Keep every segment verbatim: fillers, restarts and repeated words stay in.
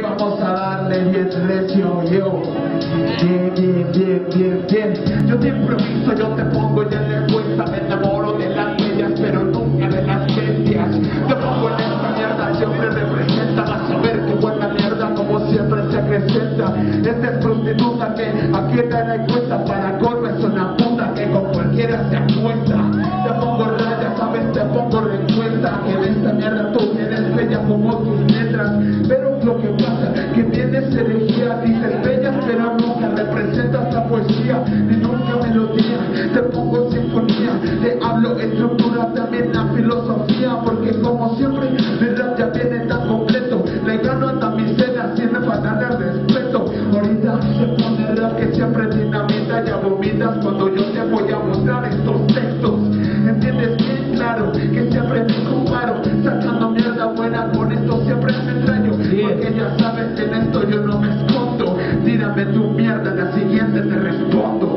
vamos a darle bien recio, yo. Bien, bien, bien, bien, bien. Yo te improviso, yo te pongo ya en la cuenta. Me enamoro de las bellas, pero nunca de las bestias. Te pongo en esta mierda, siempre representa. Vas a ver qué buena mierda, como siempre se acrecenta. Esta es prostituta que aquí te da cuenta. Para colmo es una puta que con cualquiera se acuesta. Te pongo rayas, sabes, te pongo recuenta. Que de esta mierda tú eres bella como tus letras. Pero lo que pasa, que tienes energía. Dices bellas, pero nunca representas la poesía. Ni nunca melodía, te pongo sinfonía. Te hablo estructura, también la filosofía. Porque como siempre, mi rap ya viene tan completo. Le gano hasta mis cenas, sin me falta el respeto. Ahorita se pone rap que siempre dinamita. Ya vomitas cuando yo te voy a mostrar estos textos. ¿Entiendes bien claro? Que siempre me comparo. Sacando mierda buena, con esto siempre me entraño. Porque ya sabes que en esto yo no me escondo. Tírame tu mierda, la siguiente te respondo.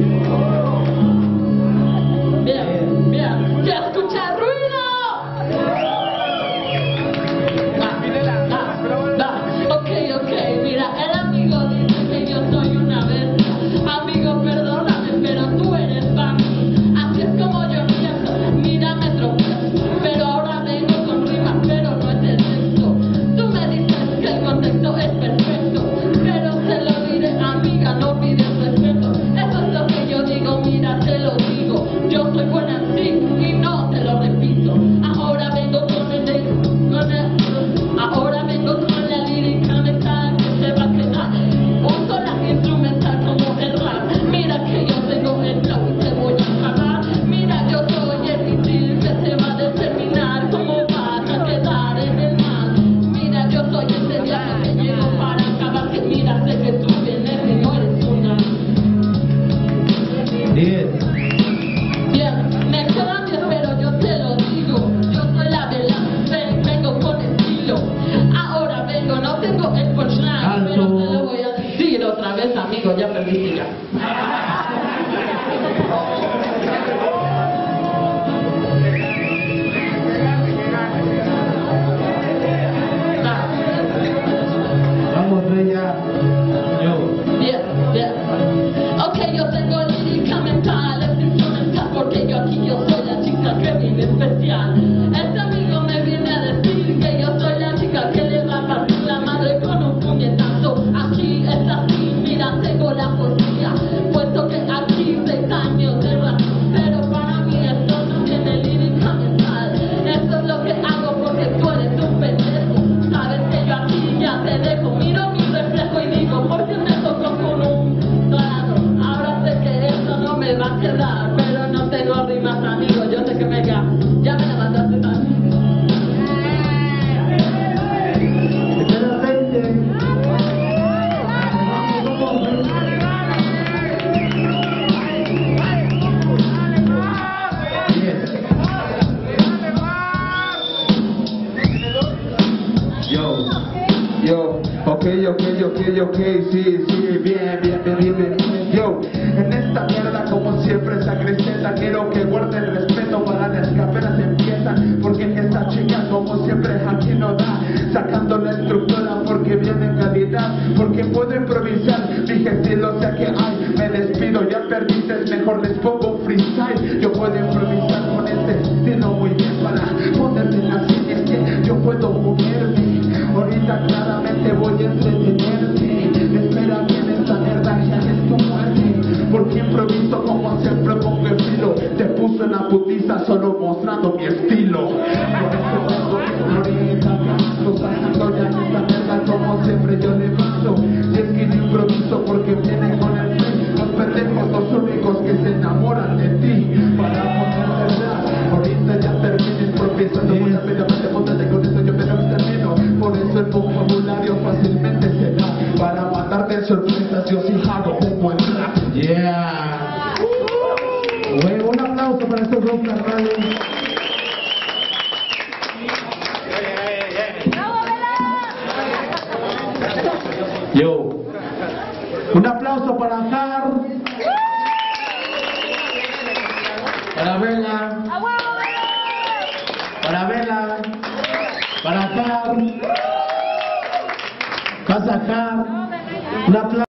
Bien, bien. ¡Se escucha ruido! Ah, ah, ah. Ok, ok, mira, el amigo dice que yo soy una bestia. Amigo, perdóname, pero tú eres para mí. Así es como yo empiezo. Mira, me tropiezo. Pero ahora vengo con rimas, pero no es el texto. Tú me dices que el contexto es perfecto. Pero se lo diré, amiga, no pides respeto. Eso es lo que yo digo, mira, te lo digo. Yo soy buena en sí y no te lo repito. Ahora vengo con el, con el ahora vengo con la lírica metal que se va a quedar. Uso la instrumental como el rap. Mira que yo tengo el flow y te voy a acabar. Mira, yo soy el misil que se va a determinar cómo vas a quedar en el mar. Mira, yo soy ese viaje que llego para acabar. Que mira, sé que tú vienes y no eres una. Bien. Bien, me cambias, pero yo te lo digo. Yo soy la vela, ven, vengo con estilo. Ahora vengo, no tengo el punchline, pero te lo voy a decir otra vez, amigo, ya perdí ya. Vamos, bella. Yo. Bien, bien. Ok, yo tengo lírica mental, es instrumental, porque yo aquí yo soy la chica que viene especial. Este amigo me viene a decir que yo soy la chica que le va a partir la madre con un puñetazo. Así es así, mira, tengo la poesía, puesto que aquí seis años de rap. Pero para mí esto no tiene lírica mental. Esto es lo que hago porque tú eres un pendejo. Sabes que yo aquí ya te dejo, miro mi reflejo y digo, ¿por qué me toco con un dorado? Ahora sé que esto no me va a quedar, pero no tengo rimas, amigo, yo sé que me ya, ya me levantaste también. Yo, yo, ok, ok, ok, ok, sí, sí, bien, bien, bien, bien, bien. Yo, en esta mierda como siempre se acrecenta. Quiero que guarde el respeto para las que apenas empiezan. Porque esta chica como siempre aquí no da. Sacando la estructura porque viene en calidad. Porque puedo improvisar, mi estilo sea que hay. Me despido, ya perdiste, mejor les pongo un freestyle. Yo puedo improvisar con este estilo muy bien para ponerme en la silla. Es que yo puedo moverme. Ahorita claramente voy a entretenerte. Espera bien esta mierda, ya es tu muerte. Porque improviso como siempre pongo estilo. Te puse una putiza solo mostrando mi estilo. Por eso tengo ahorita acá, sacando ya esta mierda como siempre yo le paso. Y es que no improviso porque viene con el fin. Los pendejos los únicos que se enamoran de ti. Para poner verdad, ahorita ya termino improvisando muy rápidamente, póntate con eso yo me lo termino. Por eso el vocabulario fácilmente se da. Para matarte en sorpresas yo sí hago un buen rap. Yeah. Bueno, un aplauso para estos dos carnales. Yo. Un aplauso para Har. Para Bella. Para Bella. Para Har. a sacar una